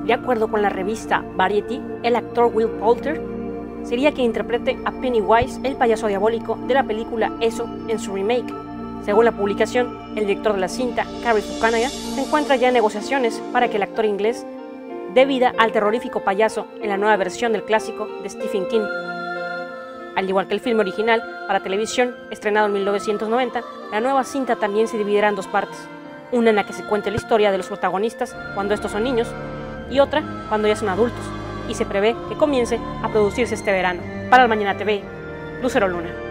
De acuerdo con la revista Variety, el actor Will Poulter sería quien interprete a Pennywise, el payaso diabólico de la película Eso en su remake. Según la publicación, el director de la cinta, Cary Fukunaga, se encuentra ya en negociaciones para que el actor inglés dé vida al terrorífico payaso en la nueva versión del clásico de Stephen King. Al igual que el filme original para televisión, estrenado en 1990, la nueva cinta también se dividirá en dos partes. Una en la que se cuente la historia de los protagonistas cuando estos son niños, y otra cuando ya son adultos, y se prevé que comience a producirse este verano. Para el Mañana TV, Lucero Luna.